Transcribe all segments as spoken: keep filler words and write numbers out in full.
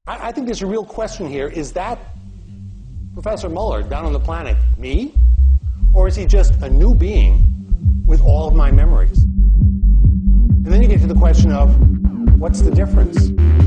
I, I think there's a real question here. Is that Professor Muller down on the planet me? Or is he just a new being with all of my memories? And then you get to the question of, what's the difference?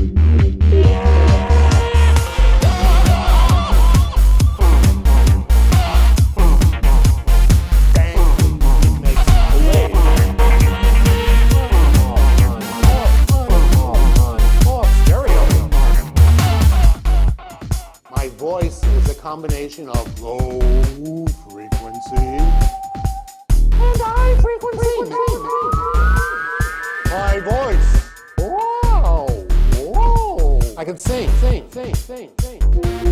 My voice is a combination of low frequency and high frequency. My voice. Wow. Whoa. I can sing, sing, sing, sing, sing.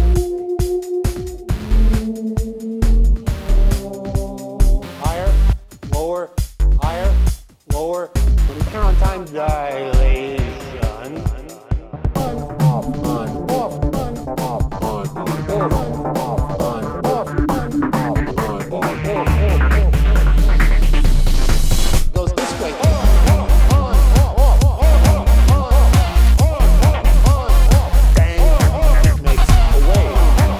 Higher, lower, higher, lower. When you turn on time dilation. Goes this way. Makes a wave.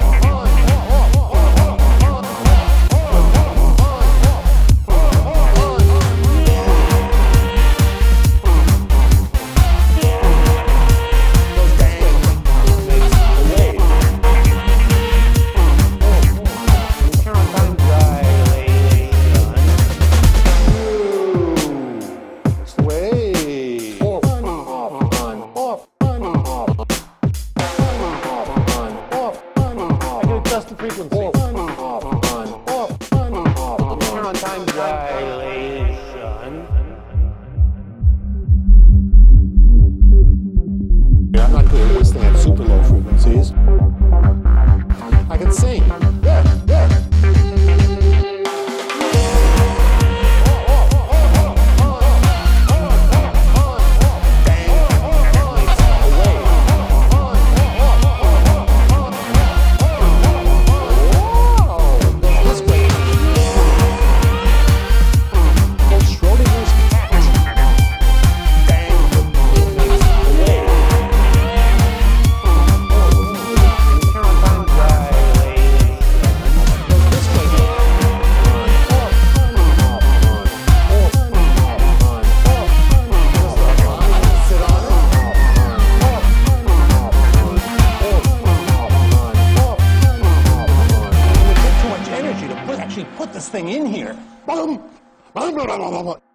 Just the frequency. Off, off, on, off, on, off. Turn on time dilation. Yeah, I'm not good at this thing at super low frequencies. I can sing. Yeah, yeah. Put this thing in here.